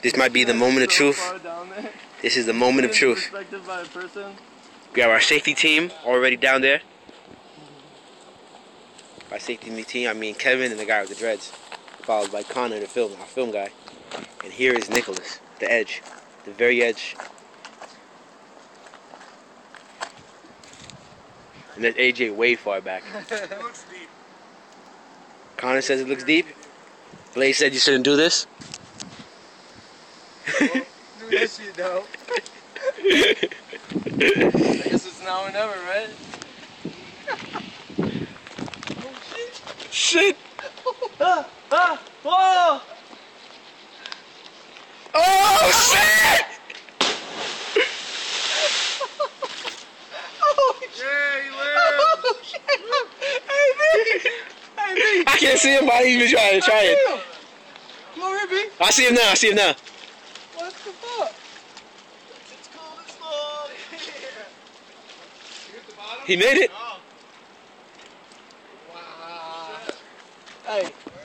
This might be the moment of truth. This is the moment of truth. We have our safety team already down there. By safety team, I mean Kevin and the guy with the dreads, followed by Connor, our film guy. And here is Nicholas, the edge, the very edge. And there's AJ way far back. It looks deep. Connor says it looks deep. Blaze said you shouldn't do this. Well, do this shit though. I guess it's now or never, right? Oh shit! Shit! Whoa! Oh shit! Yeah, he lives! Oh shit! Hey, B! Hey, B! I can't see him, but I even try it. Come over here, B. I see him now. What the fuck? It's cold as fuck! He made it. Oh. Wow. Hey.